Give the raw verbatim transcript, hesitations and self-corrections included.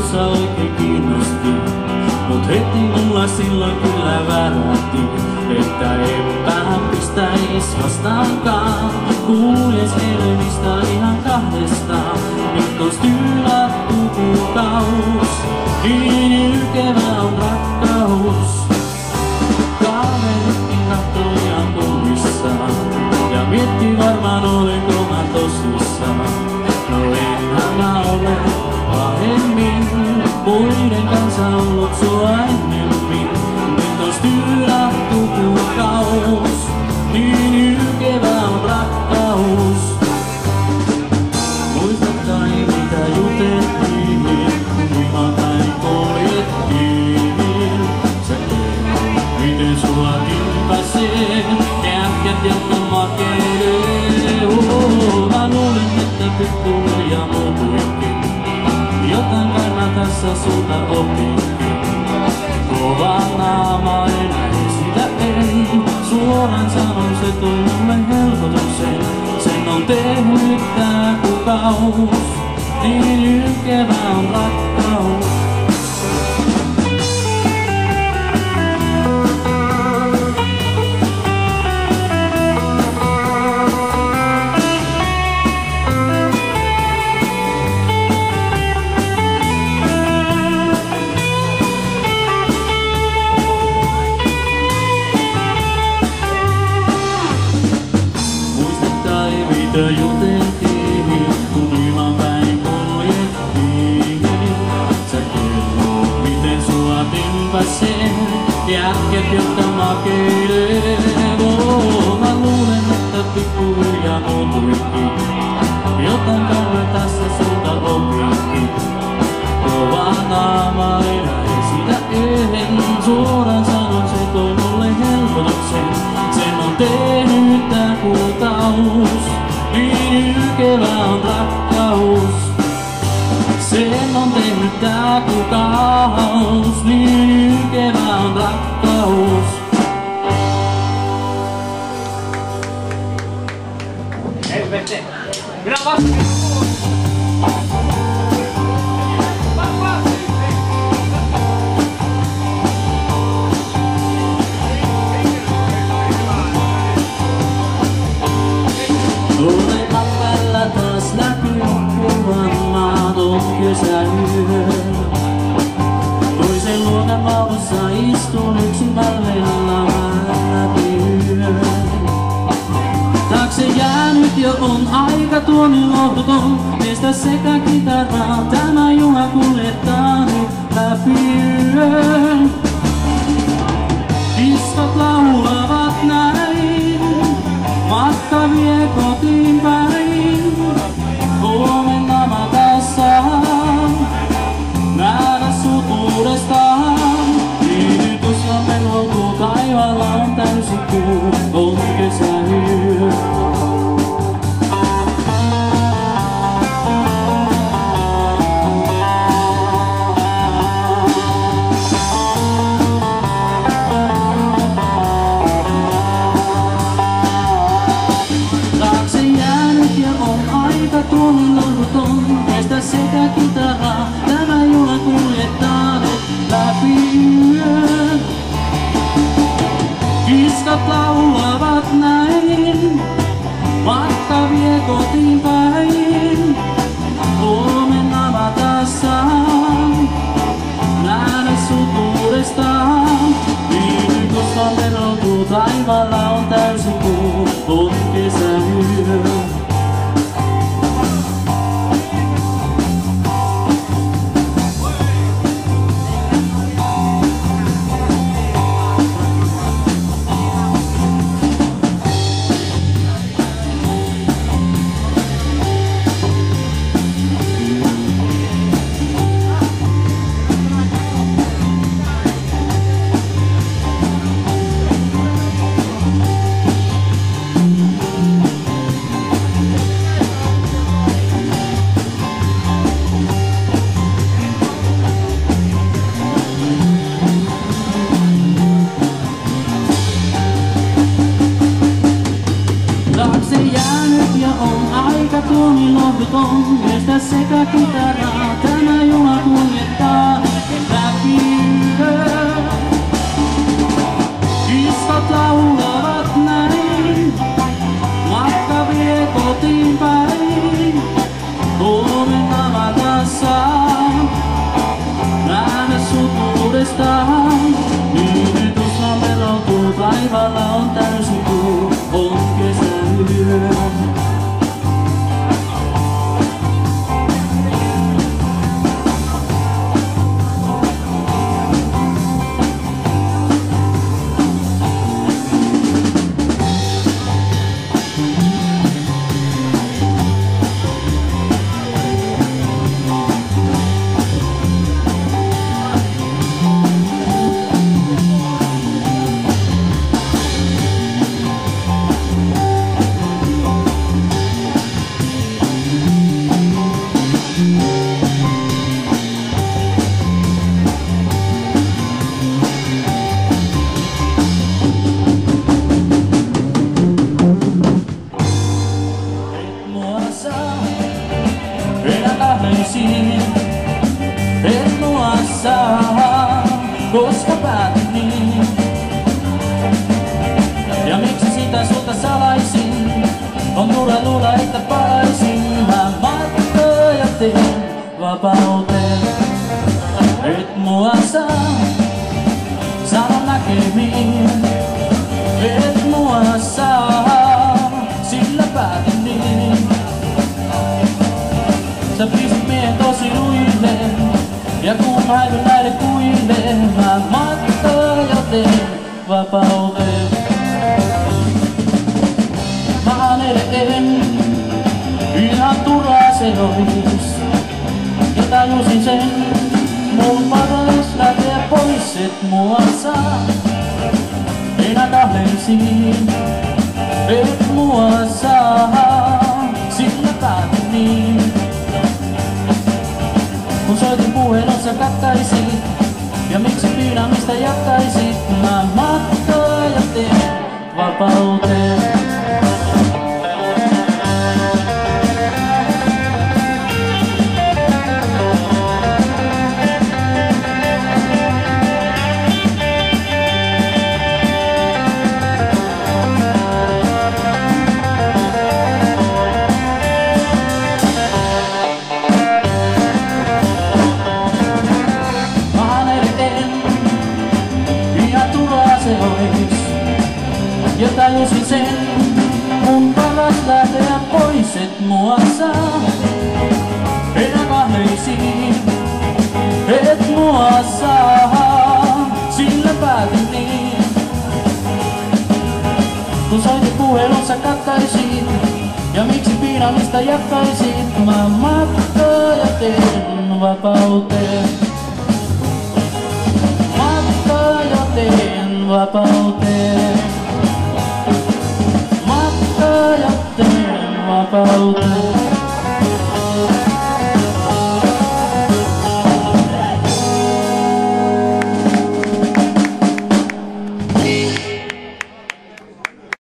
musa oikein kiinnosti. Mut heti mulla silloin kyllä värähti, että enpä pistäis vastaankaan. Kuules helmistä ihan kahdestaan, nyt on styylattu kuukaus. Niin ylkevä on rakkaus. Kaveritkin kattoo ihan kummissaan ja mietti varmaan olenko mä tosissaan. No enhän mä ole pahemmin muiden kanssa ollut sua ennemmin. Nyt on styylattu kuukaus, niin ylkevä on rakkaus. Muistat kai mitä juteltiin, kuinka päin poljettiin. Sä kerrot miten sua timpäseen, jätkät jotta makeilee. Oh, mä luulen että pikkuhiljaa muutuinkin, jotain kai mä tässä sulta opinkin. Kova naama enää sitä ei, suoraan sanon se toi mulle helpotuksen. Sen on tehnyt tää kuukaus, niin ylkevä on rakkaus. Mitä juteltiin, kun ilman päin poljettiin. Sä kerrot, miten sua timpäsee, jätket jotta makeilee. Oh, mä luulen, että pikkuhiljaa muutuinkin, jotain kai mä tässä sulta opinkin. Kova naama enää sitä en, suoraan sanon se toi mulle helpotuksen. Sen on tehnyt tää kultaus, niin ylkevä on rakkaus. Sen on tehnyt tää kuukaus, niin ylkevä on rakkaus. Helvete! Minä vastaan! Taas näkyy kuvan maaton kesäyö. Toisen luokan vaunussa istun yksin palvella läpi yön. Taakse jäänyt jo on aika tuoni lohduton. Meistä sekä kitaraa tämä juna kuljettaa nyt läpi yön. Kiskat laulavat näin, matka vie kotiin päin. Huomenna mä taas saan nähdä sut uudestaan. Kiitos ja pelkuu taivaalla on täysi kuu, on kesäyö. Tuonin lohduton, meistä sekä kitaraa, tämä juna kuljettaa nyt läpi yön. Kiskat laulavat näin, matka vie kotiin päin. Huomenna mä taas saan nähdä sut uudestaan. Viikossa verokuu taivaalla on täysi kuu, on kesäyö. Tuoni lohduton, meistä sekä kitaraa, tämä juna kuljetaan läpi. Kiskot laulavat näin, matka vie kotiin päin. Huomenna matassa, näemme sut uudestaan. Yritysla melotuu, taivaalla on täysin kuu, on kesäyö. Et mua saa, koska päätin niin. Ja miksi sitä sulta salaisin? On turha luulla, että palaisin. Mä matkaan ja teen vapauteen. Et mua saa, sano näkemiin. Et mua saa, sillä päätin niin. Sä pistit miehen tosi luille, ja kun häivyn näille kuille, mä matkaan ja teen vapauteen. Mä anelen, ihan turhaa se ois, ja tajusin sen, mun paras lähteä pois, et mua saa. Enää kahleisiin, et mua saa, sillä päätin niin. Kun soitin puhelun sä kattaisit, ja miksi piinaamista jatkaisit? Mä matkaan ja teen vapauteen. Ja tajusin sen, mun paras lähteä pois, et mua saa. Enää kahleisiin, et mua saa, sillä päätin niin. Kun soitin puhelun sä kattaisit, ja miksi piinaamista jatkaisit? Mä matkaan ja teen vapauteen. Matkaan ja teen vapauteen. Matkaa ja teen vapauteen.